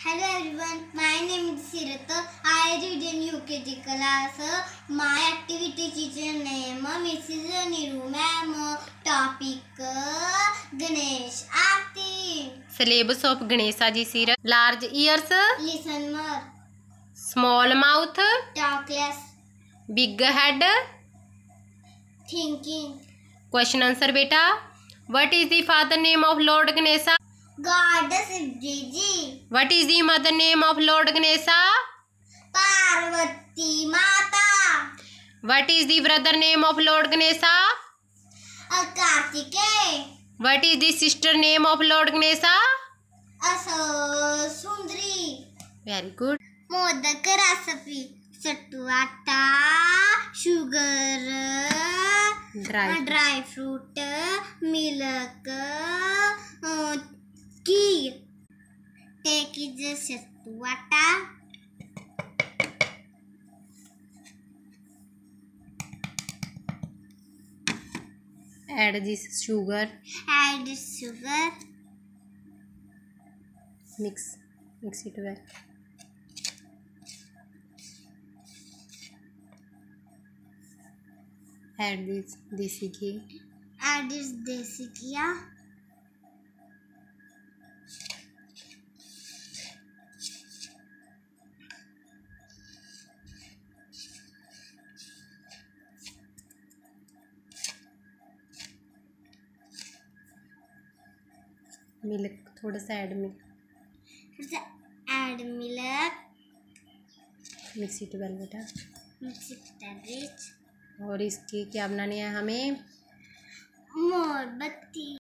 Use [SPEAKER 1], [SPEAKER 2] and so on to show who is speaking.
[SPEAKER 1] Hello everyone, my name is Sirata. I read in UKG class. My activity teacher name Mrs. Niru ma'am. Topic Ganesh Aarti.
[SPEAKER 2] Syllabus of Ganesha ji Sirat. Large ears.
[SPEAKER 1] Listen more.
[SPEAKER 2] Small mouth.
[SPEAKER 1] Talk less.
[SPEAKER 2] Big head.
[SPEAKER 1] Thinking.
[SPEAKER 2] Question answer beta. What is the father name of Lord Ganesha?
[SPEAKER 1] Goddess Shivji.
[SPEAKER 2] What is the mother name of Lord Ganesha?
[SPEAKER 1] Parvati Mata.
[SPEAKER 2] What is the brother name of Lord Ganesha?
[SPEAKER 1] Kartikeya.
[SPEAKER 2] What is the sister name of Lord Ganesha?
[SPEAKER 1] Sundari.
[SPEAKER 2] Very good.
[SPEAKER 1] Modak recipe. Sattu atta, sugar, dry fruit, milk, ghee. Take it sattu atta.
[SPEAKER 2] Add this sugar.
[SPEAKER 1] Add sugar.
[SPEAKER 2] Mix it well. Add this desi ghee.
[SPEAKER 1] Add this desi ghee.
[SPEAKER 2] Milk थोड़ा सा add milk.
[SPEAKER 1] Add milk.
[SPEAKER 2] Mix it well बेटा.
[SPEAKER 1] Mix it rich.
[SPEAKER 2] और इसके क्या बनाने हैं हमें?
[SPEAKER 1] मोमबत्ती.